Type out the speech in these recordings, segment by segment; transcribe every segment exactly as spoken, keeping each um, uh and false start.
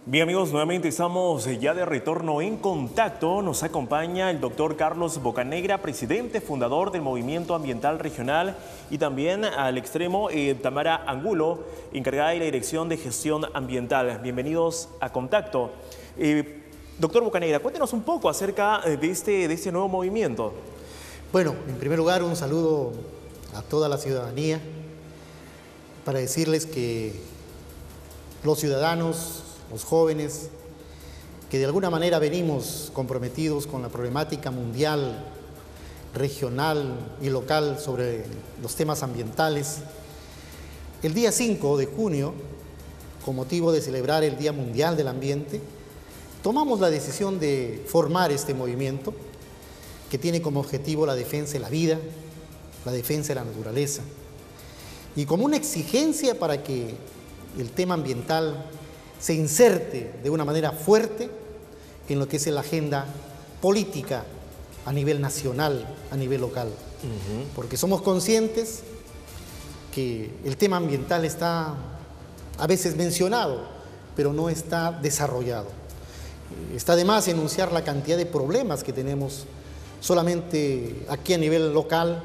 Bien amigos, nuevamente estamos ya de retorno en contacto. Nos acompaña el doctor Carlos Bocanegra, presidente fundador del Movimiento Ambiental Regional, y también al extremo eh, Tamara Angulo, encargada de la Dirección de Gestión Ambiental. Bienvenidos a Contacto. Eh, doctor Bocanegra, cuéntenos un poco acerca de este, de este nuevo movimiento. Bueno, en primer lugar un saludo a toda la ciudadanía para decirles que los ciudadanos, los jóvenes, que de alguna manera venimos comprometidos con la problemática mundial, regional y local sobre los temas ambientales, el día cinco de junio, con motivo de celebrar el Día Mundial del Ambiente, tomamos la decisión de formar este movimiento que tiene como objetivo la defensa de la vida, la defensa de la naturaleza, y como una exigencia para que el tema ambiental se inserte de una manera fuerte en lo que es la agenda política a nivel nacional, a nivel local. Uh-huh. Porque somos conscientes que el tema ambiental está a veces mencionado, pero no está desarrollado. Está de más enunciar la cantidad de problemas que tenemos solamente aquí a nivel local,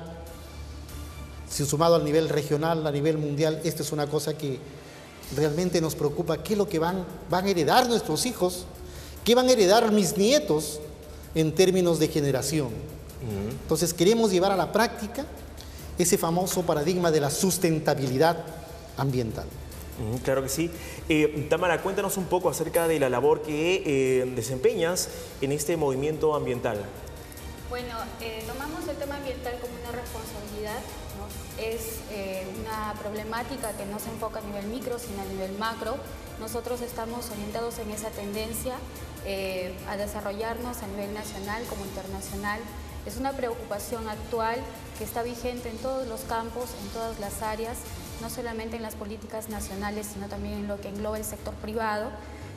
si sumado al nivel regional, a nivel mundial. Esto es una cosa que realmente nos preocupa. ¿Qué es lo que van, van a heredar nuestros hijos? ¿Qué van a heredar mis nietos en términos de generación? Uh-huh. Entonces queremos llevar a la práctica ese famoso paradigma de la sustentabilidad ambiental. Uh-huh, claro que sí. Eh, Tamara, cuéntanos un poco acerca de la labor que eh, desempeñas en este movimiento ambiental. Bueno, eh, tomamos el tema ambiental como una responsabilidad, ¿no? Es eh, una problemática que no se enfoca a nivel micro, sino a nivel macro. Nosotros estamos orientados en esa tendencia eh, a desarrollarnos a nivel nacional como internacional. Es una preocupación actual que está vigente en todos los campos, en todas las áreas, no solamente en las políticas nacionales, sino también en lo que engloba el sector privado.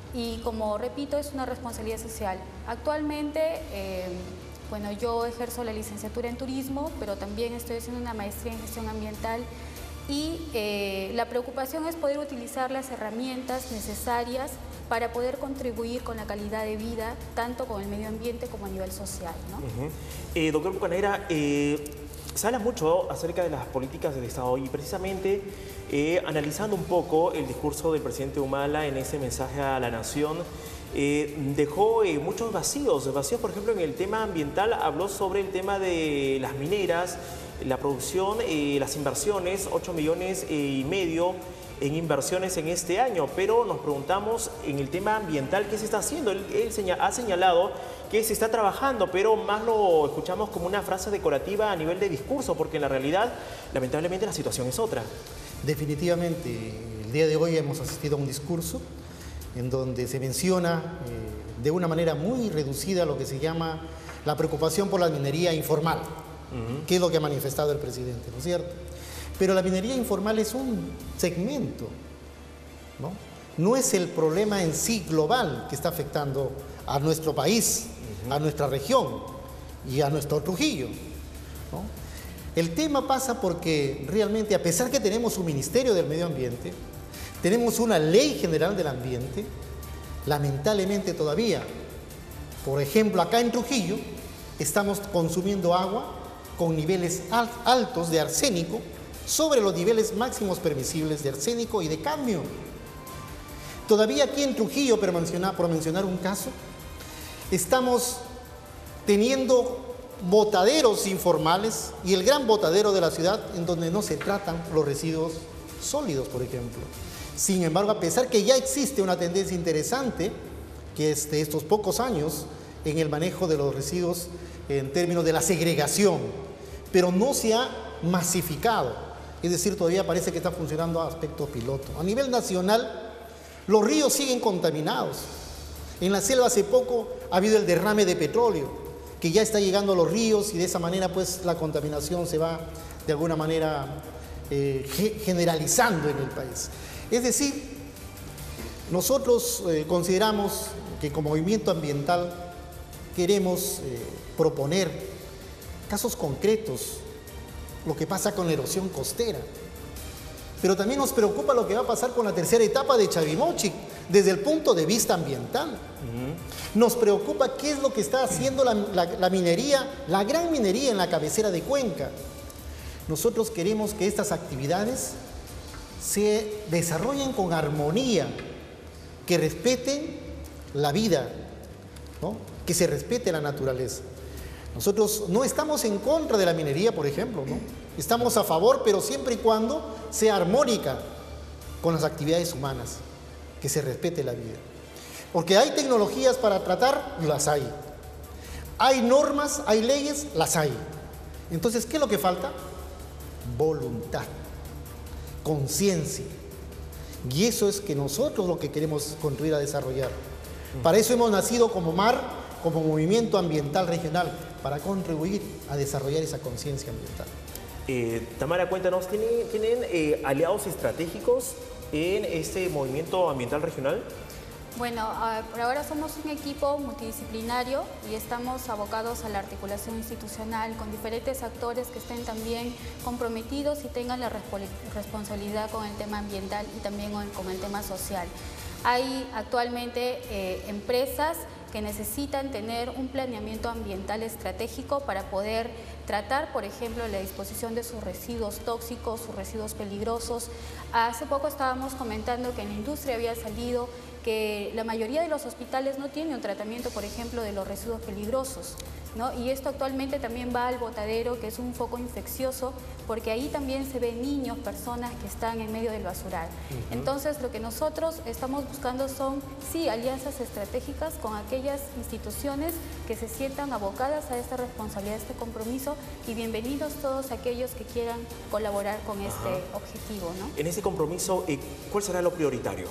Y como repito, es una responsabilidad social. Actualmente, eh, Bueno, yo ejerzo la licenciatura en turismo, pero también estoy haciendo una maestría en gestión ambiental y eh, la preocupación es poder utilizar las herramientas necesarias para poder contribuir con la calidad de vida, tanto con el medio ambiente como a nivel social, ¿no? Uh-huh. eh, doctor Bocanegra, eh, se habla mucho acerca de las políticas del Estado y precisamente eh, analizando un poco el discurso del presidente Humala en ese mensaje a la nación, Eh, dejó eh, muchos vacíos, vacíos por ejemplo en el tema ambiental. Habló sobre el tema de las mineras, la producción, eh, las inversiones, ocho millones y medio en inversiones en este año, pero nos preguntamos en el tema ambiental qué se está haciendo. Él, él señal, ha señalado que se está trabajando, pero más lo escuchamos como una frase decorativa a nivel de discurso, porque en la realidad lamentablemente la situación es otra. Definitivamente, el día de hoy hemos asistido a un discurso en donde se menciona eh, de una manera muy reducida lo que se llama la preocupación por la minería informal, uh-huh. que es lo que ha manifestado el presidente, ¿no es cierto? Pero la minería informal es un segmento, ¿no? No es el problema en sí global que está afectando a nuestro país, uh-huh. a nuestra región y a nuestro Trujillo, ¿no? El tema pasa porque realmente, a pesar que tenemos un Ministerio del Medio Ambiente, tenemos una ley general del ambiente, lamentablemente todavía, por ejemplo, acá en Trujillo, estamos consumiendo agua con niveles altos de arsénico sobre los niveles máximos permisibles de arsénico y de cadmio. Todavía aquí en Trujillo, por mencionar, por mencionar un caso, estamos teniendo botaderos informales y el gran botadero de la ciudad en donde no se tratan los residuos sólidos, por ejemplo. Sin embargo, a pesar que ya existe una tendencia interesante, que es de estos pocos años, en el manejo de los residuos en términos de la segregación, pero no se ha masificado, es decir, todavía parece que está funcionando a aspecto piloto. A nivel nacional, los ríos siguen contaminados. En la selva hace poco ha habido el derrame de petróleo, que ya está llegando a los ríos y de esa manera pues la contaminación se va de alguna manera eh, generalizando en el país. Es decir, nosotros eh, consideramos que como movimiento ambiental queremos eh, proponer casos concretos, lo que pasa con la erosión costera, Pero también nos preocupa lo que va a pasar con la tercera etapa de Chavimochic, desde el punto de vista ambiental. Uh-huh. Nos preocupa qué es lo que está haciendo la, la, la minería, la gran minería en la cabecera de Cuenca. Nosotros queremos que estas actividades se desarrollen con armonía, que respeten la vida, ¿no? Que se respete la naturaleza. Nosotros no estamos en contra de la minería, por ejemplo, ¿no? Estamos a favor, pero siempre y cuando sea armónica con las actividades humanas, que se respete la vida. Porque hay tecnologías para tratar, las hay. Hay normas, hay leyes, las hay. Entonces, ¿qué es lo que falta? Voluntad, conciencia. Y eso es que nosotros lo que queremos construir a desarrollar. Para eso hemos nacido como M A R, como Movimiento Ambiental Regional, para contribuir a desarrollar esa conciencia ambiental. Eh, Tamara, cuéntanos, ¿tienen, ¿tienen eh, aliados estratégicos en este movimiento ambiental regional? Bueno, uh, por ahora somos un equipo multidisciplinario y estamos abocados a la articulación institucional con diferentes actores que estén también comprometidos y tengan la responsabilidad con el tema ambiental y también con el tema social. Hay actualmente eh, empresas que necesitan tener un planeamiento ambiental estratégico para poder tratar, por ejemplo, la disposición de sus residuos tóxicos, sus residuos peligrosos. Hace poco estábamos comentando que en la industria había salido que la mayoría de los hospitales no tienen un tratamiento, por ejemplo, de los residuos peligrosos, ¿no? Y esto actualmente también va al botadero, que es un foco infeccioso, porque ahí también se ven niños, personas que están en medio del basural. Uh-huh. Entonces, lo que nosotros estamos buscando son, sí, alianzas estratégicas con aquellas instituciones que se sientan abocadas a esta responsabilidad, a este compromiso, y bienvenidos todos aquellos que quieran colaborar con este uh-huh. objetivo, ¿no? En ese compromiso, ¿cuál será lo prioritario?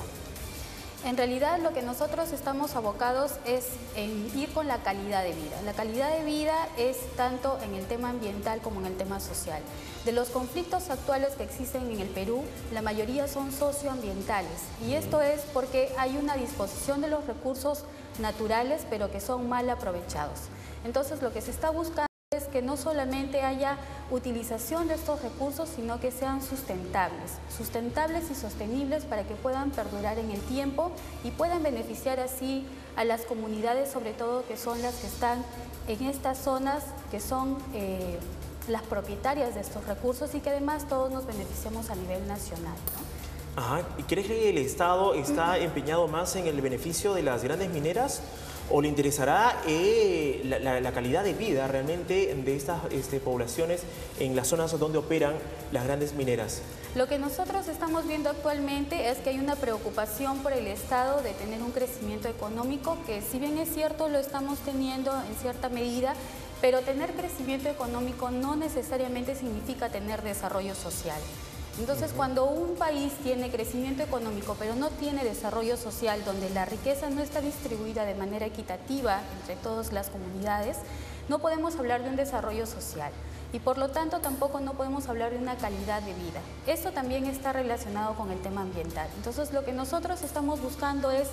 En realidad lo que nosotros estamos abocados es en ir con la calidad de vida. La calidad de vida es tanto en el tema ambiental como en el tema social. De los conflictos actuales que existen en el Perú, la mayoría son socioambientales. Y esto es porque hay una disposición de los recursos naturales, pero que son mal aprovechados. Entonces lo que se está buscando es que no solamente haya utilización de estos recursos, sino que sean sustentables, sustentables y sostenibles para que puedan perdurar en el tiempo y puedan beneficiar así a las comunidades, sobre todo que son las que están en estas zonas, que son eh, las propietarias de estos recursos y que además todos nos beneficiamos a nivel nacional, ¿no? Ajá. ¿Y crees que el Estado está empeñado más en el beneficio de las grandes mineras? ¿O le interesará eh, la, la, la calidad de vida realmente de estas este, poblaciones en las zonas donde operan las grandes mineras? Lo que nosotros estamos viendo actualmente es que hay una preocupación por el Estado de tener un crecimiento económico, que si bien es cierto lo estamos teniendo en cierta medida, pero tener crecimiento económico no necesariamente significa tener desarrollo social. Entonces, cuando un país tiene crecimiento económico, pero no tiene desarrollo social, donde la riqueza no está distribuida de manera equitativa entre todas las comunidades, no podemos hablar de un desarrollo social. Y por lo tanto, tampoco no podemos hablar de una calidad de vida. Esto también está relacionado con el tema ambiental. Entonces, lo que nosotros estamos buscando es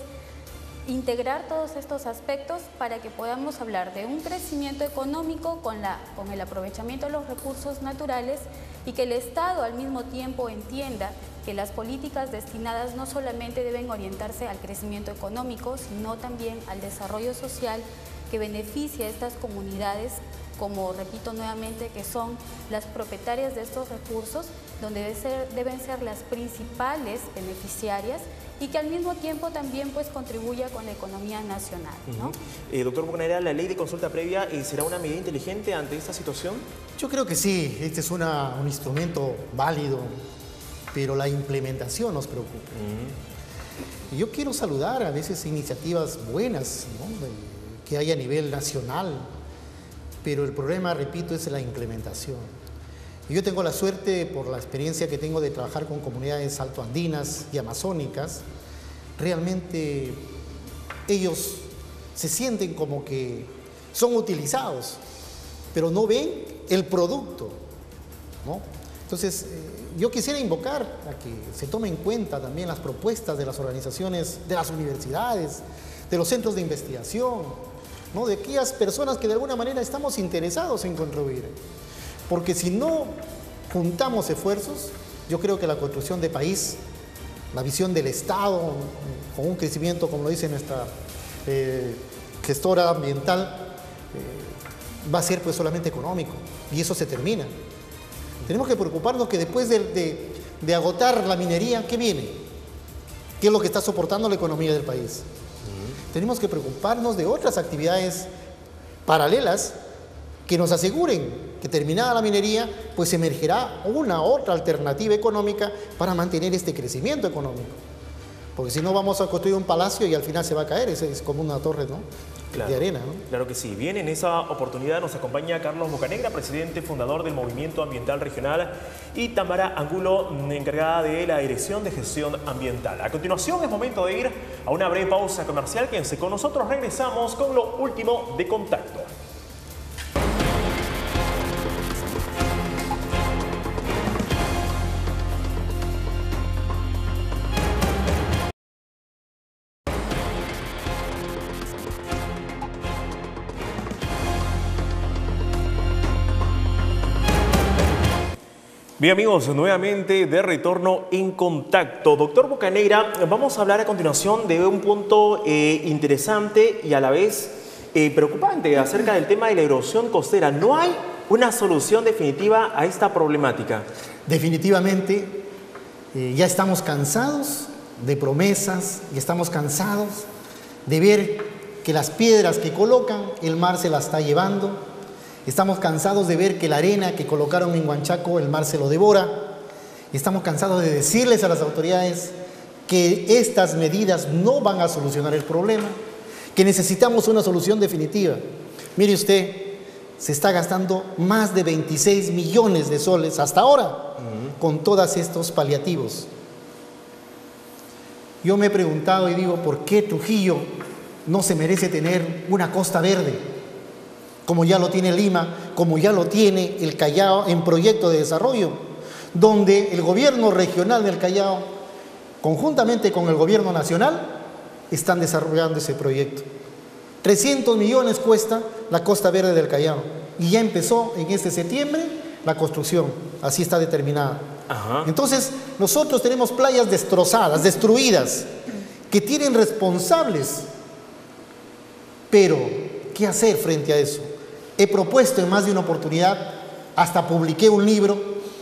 integrar todos estos aspectos para que podamos hablar de un crecimiento económico con, la, con el aprovechamiento de los recursos naturales y que el Estado al mismo tiempo entienda que las políticas destinadas no solamente deben orientarse al crecimiento económico, sino también al desarrollo social que beneficie a estas comunidades, como repito nuevamente, que son las propietarias de estos recursos, donde debe ser, deben ser las principales beneficiarias y que al mismo tiempo también pues contribuya con la economía nacional, ¿no? Uh-huh. eh, doctor Bocaneira, ¿la ley de consulta previa eh, será una medida inteligente ante esta situación? Yo creo que sí, este es una, un instrumento válido, pero la implementación nos preocupa. Uh-huh. Y yo quiero saludar a veces iniciativas buenas, ¿no?, que hay a nivel nacional, pero el problema, repito, es la implementación. Yo tengo la suerte, por la experiencia que tengo de trabajar con comunidades altoandinas y amazónicas, realmente ellos se sienten como que son utilizados, pero no ven el producto, ¿no? Entonces, eh, yo quisiera invocar a que se tomen en cuenta también las propuestas de las organizaciones, de las universidades, de los centros de investigación, ¿no?, de aquellas personas que de alguna manera estamos interesados en contribuir. Porque si no juntamos esfuerzos, yo creo que la construcción de país la visión del Estado, con un crecimiento, como lo dice nuestra eh, gestora ambiental, eh, va a ser pues solamente económico, y eso se termina. Tenemos que preocuparnos que después de, de, de agotar la minería, ¿qué viene? ¿Qué es lo que está soportando la economía del país? Uh-huh. Tenemos que preocuparnos de otras actividades paralelas que nos aseguren que terminada la minería, pues emergerá una otra alternativa económica para mantener este crecimiento económico. Porque si no vamos a construir un palacio y al final se va a caer, es, es como una torre, ¿no? Claro, de arena, ¿no? Claro que sí. Bien, en esa oportunidad nos acompaña Carlos Bocanegra, presidente fundador del Movimiento Ambiental Regional, y Tamara Angulo, encargada de la Dirección de Gestión Ambiental. A continuación es momento de ir a una breve pausa comercial. Quédense con nosotros, regresamos con lo último de Contacto. Bien amigos, nuevamente de retorno en Contacto. Doctor Bocanegra, vamos a hablar a continuación de un punto eh, interesante y a la vez eh, preocupante acerca del tema de la erosión costera. ¿No hay una solución definitiva a esta problemática? Definitivamente, eh, ya estamos cansados de promesas y estamos cansados de ver que las piedras que colocan, el mar se las está llevando. Estamos cansados de ver que la arena que colocaron en Huanchaco, el mar se lo devora. Estamos cansados de decirles a las autoridades que estas medidas no van a solucionar el problema, que necesitamos una solución definitiva. Mire usted, se está gastando más de veintiséis millones de soles hasta ahora uh-huh. con todos estos paliativos. Yo me he preguntado y digo, ¿por qué Trujillo no se merece tener una costa verde? Como ya lo tiene Lima, como ya lo tiene el Callao en proyecto de desarrollo, donde el gobierno regional del Callao, conjuntamente con el gobierno nacional, están desarrollando ese proyecto. trescientos millones cuesta la Costa Verde del Callao, y ya empezó en este septiembre la construcción, así está determinada. Ajá. Entonces, nosotros tenemos playas destrozadas, destruidas, que tienen responsables, pero ¿qué hacer frente a eso? He propuesto en más de una oportunidad, hasta publiqué un libro,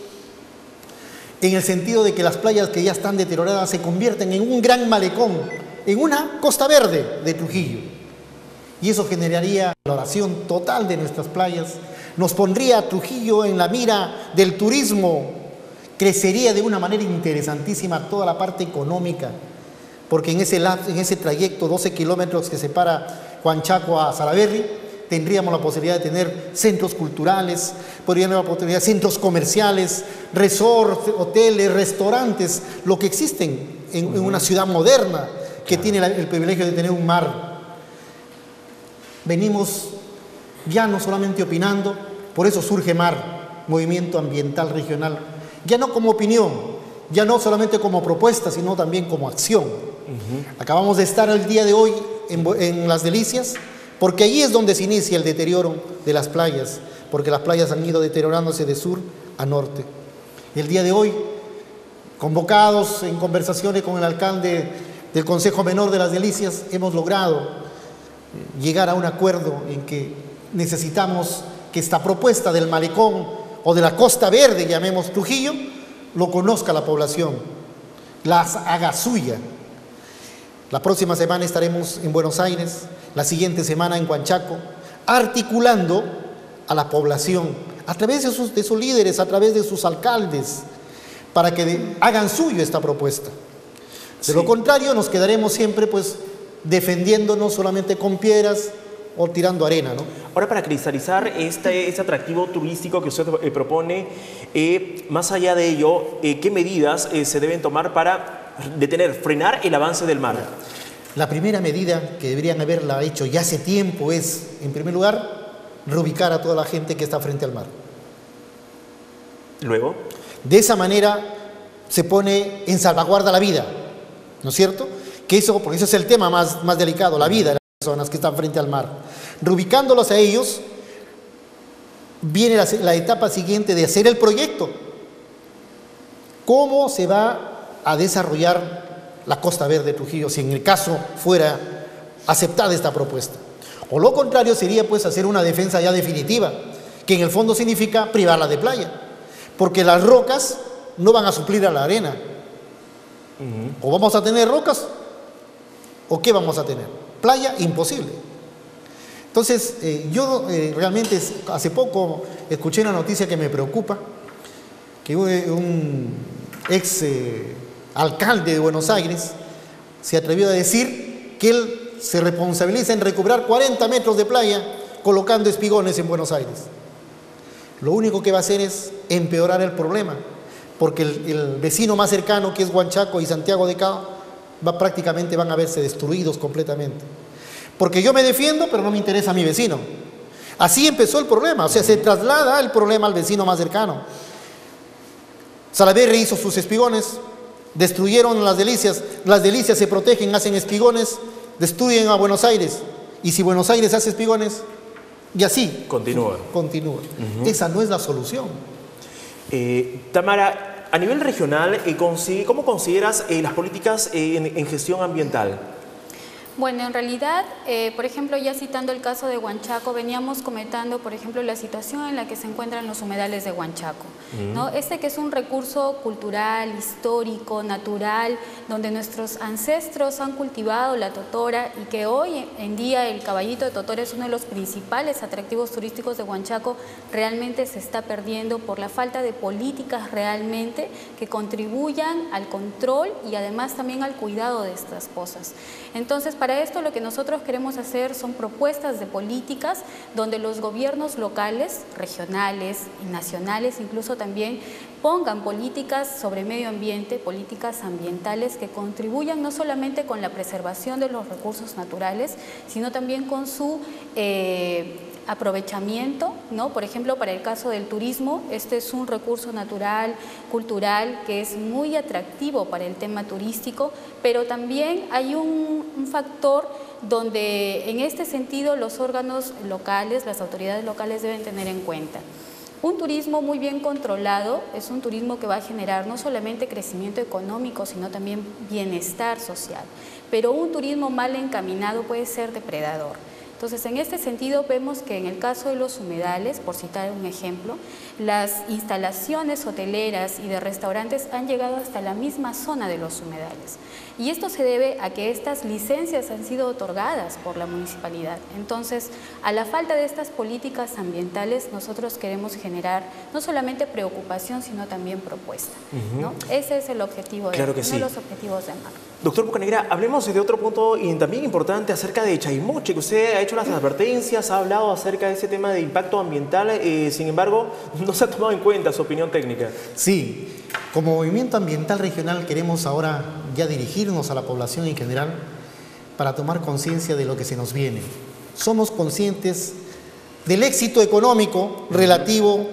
en el sentido de que las playas que ya están deterioradas se convierten en un gran malecón, en una costa verde de Trujillo. Y eso generaría valoración total de nuestras playas, nos pondría a Trujillo en la mira del turismo, crecería de una manera interesantísima toda la parte económica, porque en ese, en ese trayecto, doce kilómetros que separa Huanchaco a Salaberry, tendríamos la posibilidad de tener centros culturales, podríamos tener la posibilidad de centros comerciales, resorts, hoteles, restaurantes, lo que existen en, uh-huh. en una ciudad moderna que claro. tiene la, el privilegio de tener un mar. Venimos ya no solamente opinando, por eso surge MAR, Movimiento Ambiental Regional, ya no como opinión, ya no solamente como propuesta, sino también como acción. Uh-huh. Acabamos de estar el día de hoy en, en Las Delicias, porque allí es donde se inicia el deterioro de las playas, porque las playas han ido deteriorándose de sur a norte. Y el día de hoy, convocados en conversaciones con el alcalde del Consejo Menor de Las Delicias, hemos logrado llegar a un acuerdo en que necesitamos que esta propuesta del malecón o de la Costa Verde, llamemos Trujillo, lo conozca la población, la haga suya. La próxima semana estaremos en Buenos Aires, la siguiente semana en Huanchaco, articulando a la población a través de sus, de sus líderes, a través de sus alcaldes, para que de, hagan suyo esta propuesta. De sí. lo contrario, nos quedaremos siempre pues defendiéndonos solamente con piedras o tirando arena, ¿no? Ahora, para cristalizar este, este atractivo turístico que usted eh, propone, eh, más allá de ello, eh, ¿qué medidas eh, se deben tomar para detener, frenar el avance del mar? La primera medida que deberían haberla hecho ya hace tiempo es, en primer lugar, reubicar a toda la gente que está frente al mar. Luego, de esa manera se pone en salvaguarda la vida, ¿no es cierto? Que eso, porque eso es el tema más, más delicado, la vida de las personas que están frente al mar. Reubicándolos a ellos, viene la, la etapa siguiente de hacer el proyecto. ¿Cómo se va a desarrollar la Costa Verde de Trujillo, si en el caso fuera aceptada esta propuesta. O lo contrario sería pues hacer una defensa ya definitiva, que en el fondo significa privarla de playa, porque las rocas no van a suplir a la arena. Uh-huh. O vamos a tener rocas, o ¿qué vamos a tener? Playa, imposible. Entonces, eh, yo eh, realmente hace poco escuché una noticia que me preocupa, que un ex eh, alcalde de Buenos Aires se atrevió a decir que él se responsabiliza en recuperar cuarenta metros de playa colocando espigones en Buenos Aires. Lo único que va a hacer es empeorar el problema, porque el, el vecino más cercano, que es Huanchaco y Santiago de Cao, va, prácticamente van a verse destruidos completamente. Porque yo me defiendo, pero no me interesa a mi vecino. Así empezó el problema, o sea, se traslada el problema al vecino más cercano. Salaverry hizo sus espigones, destruyeron las Delicias, las Delicias se protegen, hacen espigones, destruyen a Buenos Aires, y si Buenos Aires hace espigones, y así continúa. continúa. Uh-huh. Esa no es la solución. Eh, Tamara, a nivel regional, eh, ¿cómo consideras eh, las políticas eh, en, en gestión ambiental? Bueno, en realidad, eh, por ejemplo, ya citando el caso de Huanchaco, veníamos comentando, por ejemplo, la situación en la que se encuentran los humedales de Huanchaco, uh-huh. ¿no? Este que es un recurso cultural, histórico, natural, donde nuestros ancestros han cultivado la totora y que hoy en día el caballito de totora es uno de los principales atractivos turísticos de Huanchaco, realmente se está perdiendo por la falta de políticas realmente que contribuyan al control y además también al cuidado de estas pozas. Entonces, para esto lo que nosotros queremos hacer son propuestas de políticas donde los gobiernos locales, regionales y nacionales incluso también pongan políticas sobre medio ambiente, políticas ambientales que contribuyan no solamente con la preservación de los recursos naturales, sino también con su eh, aprovechamiento, ¿no? Por ejemplo, para el caso del turismo, este es un recurso natural, cultural, que es muy atractivo para el tema turístico, pero también hay un, un factor donde en este sentido los órganos locales, las autoridades locales deben tener en cuenta. Un turismo muy bien controlado es un turismo que va a generar no solamente crecimiento económico, sino también bienestar social, pero un turismo mal encaminado puede ser depredador. Entonces, en este sentido, vemos que en el caso de los humedales, por citar un ejemplo, las instalaciones hoteleras y de restaurantes han llegado hasta la misma zona de los humedales. Y esto se debe a que estas licencias han sido otorgadas por la municipalidad. Entonces, a la falta de estas políticas ambientales, nosotros queremos generar no solamente preocupación, sino también propuesta, uh-huh. ¿no? Ese es el objetivo, de, claro que uno sí. de los objetivos de Marco. Doctor Bocanegra, hablemos de otro punto y también importante acerca de Chaymoche, que usted ha hecho las advertencias, ha hablado acerca de ese tema de impacto ambiental, eh, sin embargo, no se ha tomado en cuenta su opinión técnica. Sí, como Movimiento Ambiental Regional queremos ahora ya dirigirnos a la población en general para tomar conciencia de lo que se nos viene. Somos conscientes del éxito económico relativo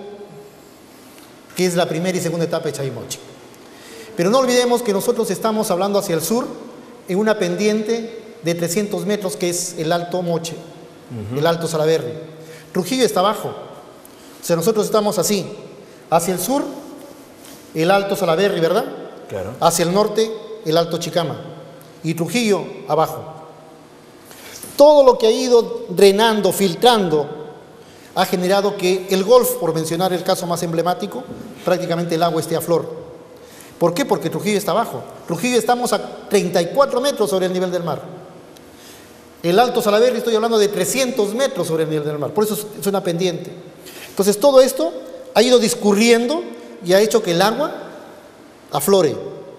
que es la primera y segunda etapa de Chaymoche. Pero no olvidemos que nosotros estamos hablando hacia el sur en una pendiente de trescientos metros que es el Alto Moche, uh-huh. el Alto Salaverry. Trujillo está abajo, o sea, nosotros estamos así, hacia el sur el Alto Salaverry, ¿verdad? Claro. Hacia el norte el Alto Chicama y Trujillo abajo. Todo lo que ha ido drenando, filtrando, ha generado que el Golf, por mencionar el caso más emblemático, prácticamente el agua esté a flor. ¿Por qué? Porque Trujillo está abajo. Trujillo estamos a treinta y cuatro metros sobre el nivel del mar. El Alto Salaverry estoy hablando de trescientos metros sobre el nivel del mar. Por eso es una pendiente. Entonces todo esto ha ido discurriendo y ha hecho que el agua aflore.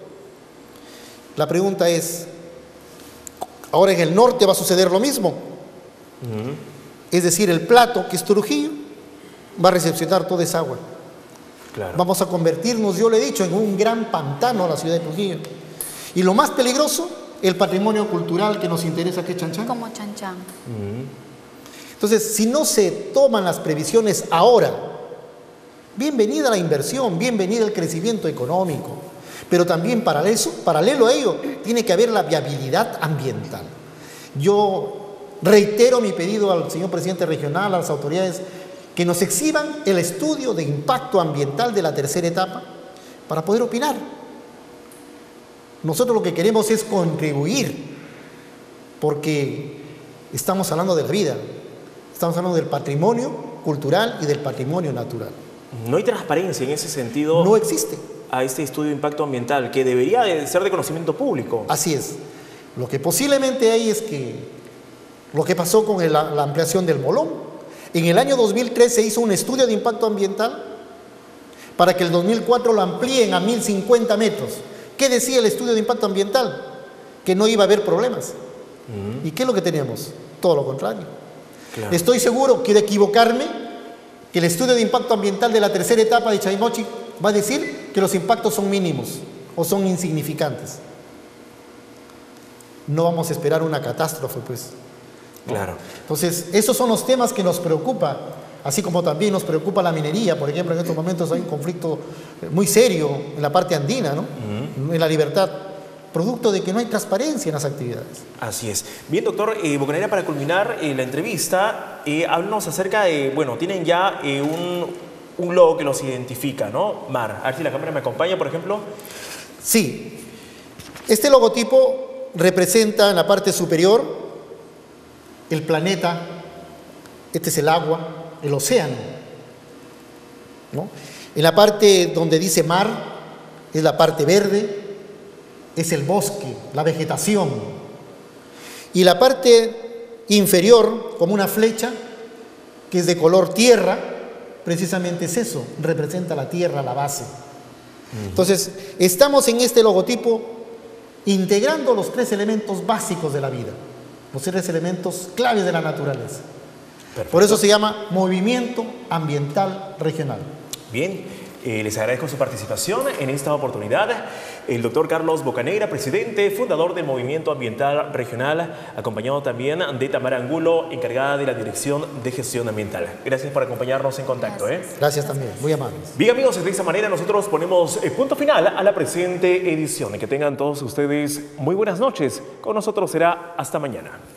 La pregunta es, ¿ahora en el norte va a suceder lo mismo? Uh-huh. Es decir, el plato que es Trujillo va a recepcionar toda esa agua. Claro. Vamos a convertirnos, yo le he dicho, en un gran pantano a la ciudad de Trujillo. Y lo más peligroso, el patrimonio cultural que nos interesa, que es Chan Chan. Como Chan Chan. Uh-huh. Entonces, si no se toman las previsiones ahora, bienvenida la inversión, bienvenida el crecimiento económico, pero también paralelo, paralelo a ello tiene que haber la viabilidad ambiental. Yo reitero mi pedido al señor presidente regional, a las autoridades, que nos exhiban el estudio de impacto ambiental de la tercera etapa para poder opinar. Nosotros lo que queremos es contribuir, porque estamos hablando de la vida, estamos hablando del patrimonio cultural y del patrimonio natural. No hay transparencia en ese sentido. No existe. A este estudio de impacto ambiental, que debería de ser de conocimiento público. Así es. Lo que posiblemente hay es que lo que pasó con el, la ampliación del Molón. En el año dos mil tres se hizo un estudio de impacto ambiental para que el dos mil cuatro lo amplíen a mil cincuenta metros. ¿Qué decía el estudio de impacto ambiental? Que no iba a haber problemas. Uh-huh. ¿Y qué es lo que tenemos? Todo lo contrario. Claro. Estoy seguro, quiero equivocarme, que el estudio de impacto ambiental de la tercera etapa de Chaimochi va a decir que los impactos son mínimos o son insignificantes. No vamos a esperar una catástrofe, pues. ¿No? Claro. Entonces, esos son los temas que nos preocupa, así como también nos preocupa la minería. Por ejemplo, en estos momentos hay un conflicto muy serio en la parte andina, ¿no? Uh-huh. En la libertad, producto de que no hay transparencia en las actividades. Así es. Bien, doctor eh, Bocaneira, para culminar eh, la entrevista, eh, háblanos acerca de, bueno, tienen ya eh, un, un logo que los identifica, ¿no? Mar, a ver si la cámara me acompaña, por ejemplo. Sí. Este logotipo representa en la parte superior el planeta, este es el agua, el océano, ¿no? En la parte donde dice mar, es la parte verde, es el bosque, la vegetación. Y la parte inferior, como una flecha, que es de color tierra, precisamente es eso, representa la tierra, la base. Uh-huh. Entonces, estamos en este logotipo integrando los tres elementos básicos de la vida, los tres elementos claves de la naturaleza. Perfecto. Por eso se llama Movimiento Ambiental Regional. Bien. Eh, les agradezco su participación en esta oportunidad. El doctor Carlos Bocaneira, presidente, fundador del Movimiento Ambiental Regional, acompañado también de Tamara Angulo, encargada de la Dirección de Gestión Ambiental. Gracias por acompañarnos en contacto. Gracias, ¿eh? Gracias también, muy amables. Bien, amigos, de esta manera nosotros ponemos eh, punto final a la presente edición. Y que tengan todos ustedes muy buenas noches. Con nosotros será hasta mañana.